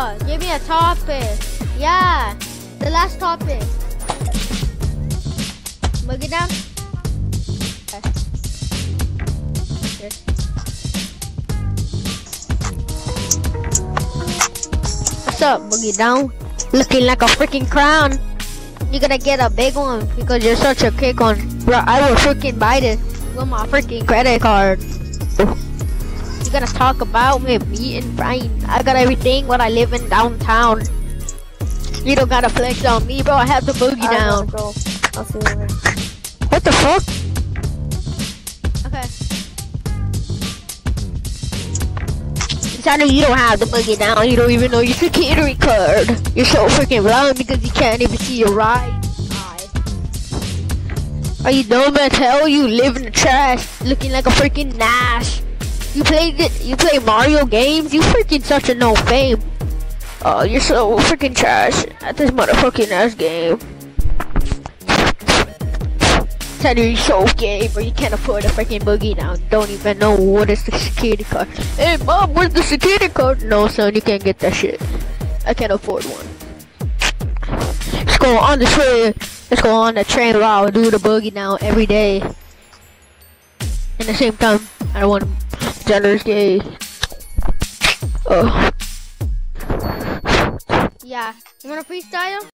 give me a topic. Yeah, the last topic. Boogie down. Okay. What's up, Boogie down? Looking like a freaking crown. You're gonna get a big one because you're such a kick one. Bro, I will freaking buy this with my freaking credit card. You're gonna talk about me and Brian. I got everything when I live in downtown. You don't gotta flex on me, bro. I have the Boogie down. Go. I'll see you later. What the fuck? Okay. Sorry, you don't have the Boogie down. You don't even know your security card. You're so freaking blind because you can't even see your right eye. Are you dumb as hell? You live in the trash, looking like a freaking Nash. You play Mario games? You freaking such a no fame. Oh, you're so freaking trash at this motherfucking ass game. Said you're so gay, but you can't afford a freaking Boogie down. Don't even know what is the security card. Hey mom, where's the security card? No son, you can't get that shit. I can't afford one. Let's go on the train. Let's go on the train route. Do the Boogie down every day. In the same time, I don't want gender's gay. Oh. Yeah, you wanna freestyle?